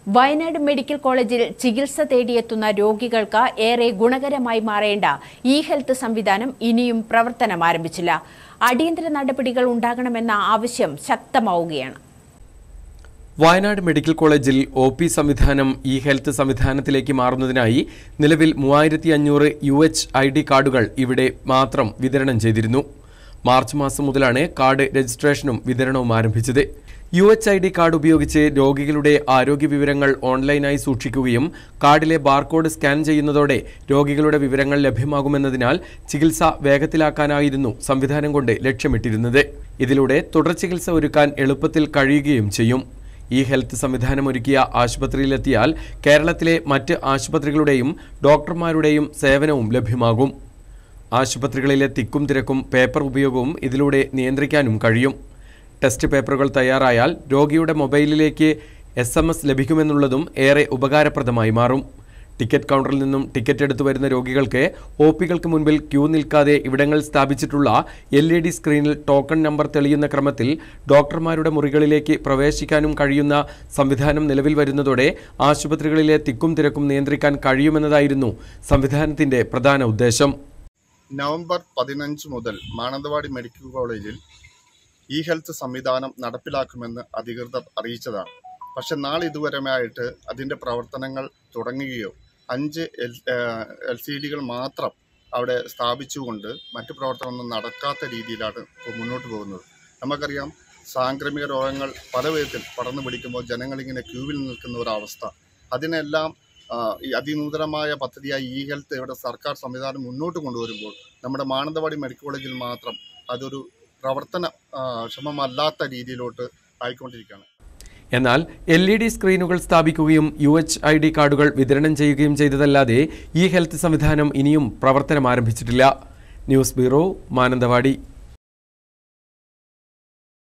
Wayanad medical കോളേജിൽ ചികിത്സ തേടിയെത്തുന്ന രോഗികൾക്ക് ഏറെ ഗുണകരമായി മാറേണ്ട ഇ-ഹെൽത്ത് സംവിധാനം ഇനിയും പ്രവർത്തനം ആരംഭിച്ചില്ല. അടിയന്തര നടപടികൾ ഉണ്ടാകണമെന്ന ആവശ്യം ശക്തമാവുകയാണ്. വയനാട് മെഡിക്കൽ കോളേജിൽ ഒ.പി. സംവിധാനം ഇ-ഹെൽത്ത് സംവിധാനത്തിലേക്ക് മാറുന്നതിനായി നിലവിൽ 3500 UHID കാർഡുകൾ ഇവിടെ മാത്രം വിതരണം ചെയ്തിരുന്നു. മാർച്ച് മാസം മുതലാണ് കാർഡ് രജിസ്ട്രേഷനും വിതരണവും ആരംഭിച്ചത്. UHID കാർഡ് ഉപയോഗിച്ച് രോഗികളുടെ ആരോഗ്യ വിവരങ്ങൾ ഓൺലൈനായി സൂക്ഷിക്കുകയും കാർഡിലെ ബാർകോഡ് സ്കാൻ ചെയ്യുന്നതോടെ രോഗികളുടെ വിവരങ്ങൾ ലഭ്യമാകുമെന്നതിനാൽ ചികിത്സ വേഗത്തിലാക്കാനായിരുന്നു സംവിധാനം കൊണ്ട് ലക്ഷ്യമിട്ടിരുന്നത്. ഇതിലൂടെ തുടർ ചികിത്സ ഒരുക്കാൻ എളുപ്പത്തിൽ കഴിയുകയും ചെയ്യും. ഈ ഹെൽത്ത് സംവിധാനം ഒരുക്കിയ ആശുപത്രിയിലെത്തിയാൽ കേരളത്തിലെ മറ്റ് ആശുപത്രികളുടെയും ഡോക്ടർമാരുടെയും സേവനവും ലഭ്യമാകും. ആശുപത്രികളിലെ തിക്കും തിരക്കും പേപ്പർ ഉപയോഗവും ഇതിലൂടെ നിയന്ത്രിക്കാനും കഴിയും. ടെസ്റ്റ് പേപ്പറുകൾ തയ്യാറായാൽ രോഗിയുടെ മൊബൈലിലേക്ക് SMS ലഭിക്കുമെന്നുള്ളതും ഏറെ ഉപകാരപ്രദമായി മാറും. ടിക്കറ്റ് കൗണ്ടറിൽ നിന്നും ടിക്കറ്റ് എടുത്തു വരുന്ന രോഗികൾക്ക് ഒ.പികൾക്ക് മുൻപിൽ ക്യൂ നിൽക്കാതെ ഇവിടങ്ങളിൽ സ്ഥാപിച്ചിട്ടുള്ള LED സ്ക്രീനിൽ ടോക്കൺ നമ്പർ തെളിയുന്ന ക്രമത്തിൽ ഡോക്ടർമാരുടെ മുറികളിലേക്ക് പ്രവേശിക്കാനും കഴിയുന്ന സംവിധാനം നിലവിൽ വരുന്നതോടെ ആശുപത്രികളിലെ തിക്കും തിരക്കും നിയന്ത്രിക്കാൻ കഴിയുമെന്നതായിരുന്നു സംവിധാനത്തിന്റെ പ്രധാന ഉദ്ദേശം. നവംബർ 15 മുതൽ മാനന്തവാടി മെഡിക്കൽ കോളേജിൽ ഇ-ഹെൽത്ത് സംവിധാനം നടപ്പിലാക്കുമെന്ന് അധികൃതർ അറിയിച്ചതാണ്. പക്ഷെ നാളിതുവരെയായിട്ട് അതിൻ്റെ പ്രവർത്തനങ്ങൾ തുടങ്ങുകയോ 5 LCDകൾ മാത്രം അവിടെ സ്ഥാപിച്ചുകൊണ്ട് മറ്റു പ്രവർത്തനമൊന്നും നടക്കാത്ത രീതിയിലാണ് ഇപ്പോൾ മുന്നോട്ട് പോകുന്നത്. നമുക്കറിയാം, സാംക്രമിക രോഗങ്ങൾ പല വിധത്തിൽ പടർന്നു പിടിക്കുമ്പോൾ ജനങ്ങളിങ്ങനെ ക്യൂവിൽ നിൽക്കുന്ന ഒരവസ്ഥ. അതിനെല്ലാം ഈ അതിനൂതനമായ പദ്ധതിയായി ഇ-ഹെൽത്ത് ഇവിടെ സർക്കാർ സംവിധാനം മുന്നോട്ട് കൊണ്ടുവരുമ്പോൾ നമ്മുടെ മാനന്തവാടി മെഡിക്കൽ കോളേജിൽ മാത്രം അതൊരു പ്രവർത്തന ക്ഷമമല്ലാത്ത രീതിയിലോട്ട് ആയിക്കൊണ്ടിരിക്കുകയാണ്. എന്നാൽ LED സ്ക്രീനുകൾ സ്ഥാപിക്കുകയും UHID കാർഡുകൾ വിതരണം ചെയ്യുകയും ചെയ്തതല്ലാതെ ഈ ഹെൽത്ത് സംവിധാനം ഇനിയും പ്രവർത്തനം ആരംഭിച്ചിട്ടില്ല. News bureau, Mananthavady.